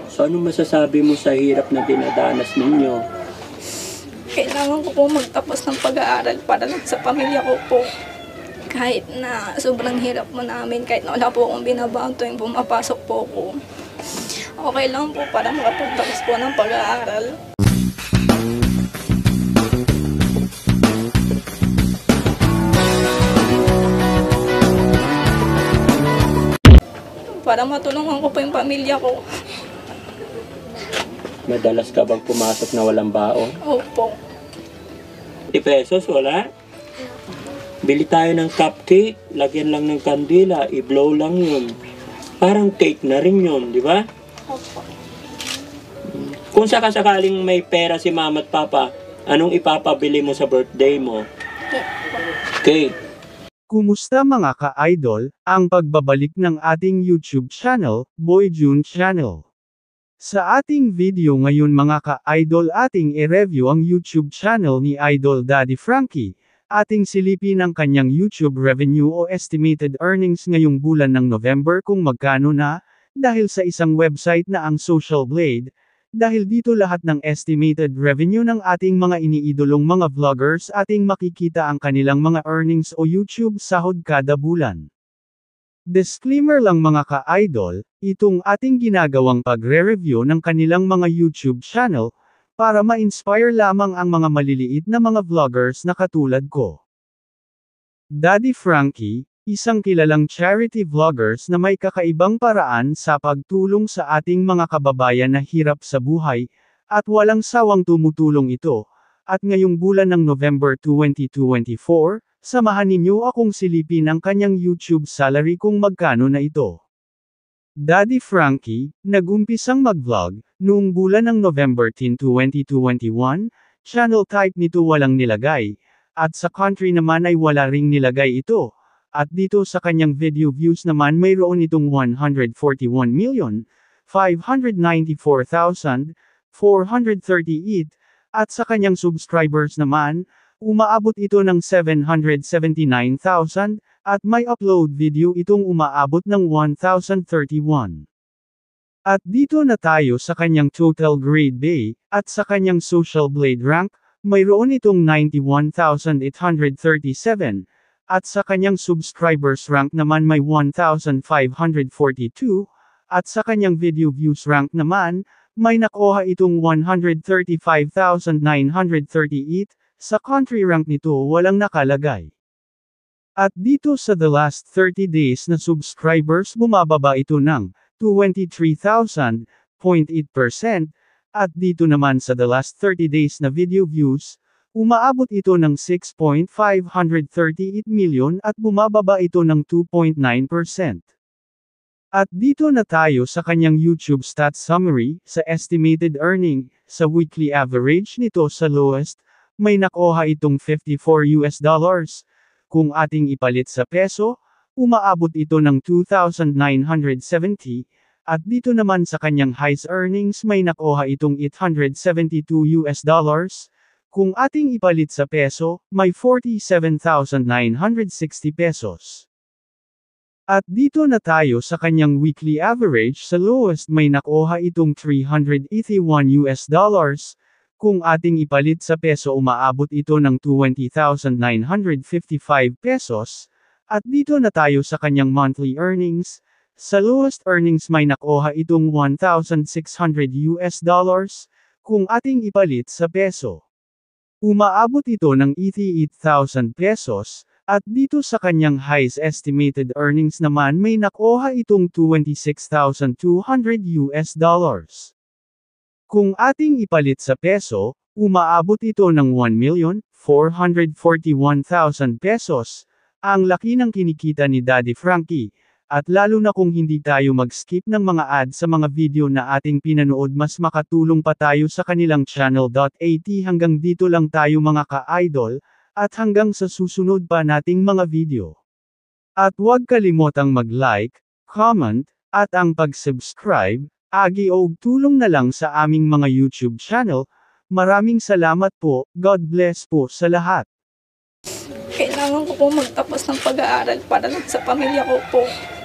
So anong masasabi mo sa hirap na dinadanas ninyo? Kailangan ko po magtapos ng pag-aaral para lang sa pamilya ko po. Kahit na sobrang hirap mo namin, kahit na wala po akong binabaon tuwing pumapasok po ko. Okay lang po para makapagtapos po ng pag-aaral. Para matulungan ko po yung pamilya ko. Madalas ka bang pumasok na walang baon? Opo. 50 pesos, wala? Bili tayo ng cupcake, lagyan lang ng kandila, i-blow lang yun. Parang cake na rin yun, di ba? Opo. Kung sakasakaling may pera si mama at papa, anong ipapabili mo sa birthday mo? Cake. Kumusta mga ka-idol, ang pagbabalik ng ating YouTube channel, Boy June Channel. Sa ating video ngayon mga ka-idol ating i-review ang YouTube channel ni Idol Daddy Frankie. Ating silipin ang kanyang YouTube revenue o estimated earnings ngayong bulan ng November kung magkano na, dahil sa isang website na ang Social Blade. Dahil dito lahat ng estimated revenue ng ating mga iniidolong mga vloggers ating makikita ang kanilang mga earnings o YouTube sahod kada bulan. Disclaimer lang mga ka-idol, itong ating ginagawang pagre-review ng kanilang mga YouTube channel, para ma-inspire lamang ang mga maliliit na mga vloggers na katulad ko. Daddy Frankie, isang kilalang charity vloggers na may kakaibang paraan sa pagtulong sa ating mga kababayan na hirap sa buhay, at walang sawang tumutulong ito, at ngayong bulan ng November 2024, samahan ninyo akong silipin ang kanyang YouTube salary kung magkano na ito. Daddy Frankie, nag-umpisang mag-vlog, noong bulan ng November 10, 2021, channel type nito walang nilagay, at sa country naman ay wala ring nilagay ito. At dito sa kanyang video views naman mayroon itong 141,594,438, at sa kanyang subscribers naman, umaabot ito ng 779,000, at may upload video itong umaabot ng 1,031. At dito na tayo sa kanyang total grade day, at sa kanyang Social Blade rank, mayroon itong 91,837, at sa kanyang subscribers rank naman may 1,542, at sa kanyang video views rank naman, may nakuha itong 135,938, sa country rank nito walang nakalagay. At dito sa the last 30 days na subscribers bumababa ito ng 23,000.8%, at dito naman sa the last 30 days na video views, umaabot ito ng 6.538 million at bumababa ito ng 2.9%. At dito na tayo sa kanyang YouTube stats summary, sa estimated earning, sa weekly average nito sa lowest, may nakuha itong $54. Kung ating ipalit sa peso, umaabot ito ng 2,970, at dito naman sa kanyang highest earnings may nakuha itong $872. Kung ating ipalit sa peso, may 47,960 pesos. At dito na tayo sa kanyang weekly average sa lowest may nakuha itong $381. Kung ating ipalit sa peso umaabot ito ng 20,955 pesos. At dito na tayo sa kanyang monthly earnings. Sa lowest earnings may nakuha itong $1,600. Kung ating ipalit sa peso, umaabot ito ng 88,000 pesos, at dito sa kanyang highest estimated earnings naman may nakuha itong $26,200. Kung ating ipalit sa peso, umaabot ito ng 1,441,000 pesos, ang laki ng kinikita ni Daddy Frankie. At lalo na kung hindi tayo mag-skip ng mga ads sa mga video na ating pinanood mas makatulong pa tayo sa kanilang channel.at. Hanggang dito lang tayo mga ka-idol, at hanggang sa susunod pa nating mga video. At huwag kalimotang mag-like, comment, at ang pag-subscribe, agi og tulong na lang sa aming mga YouTube channel. Maraming salamat po, God bless po sa lahat. Kailangan ko po magtapos ng pag-aaral para lang sa pamilya ko po.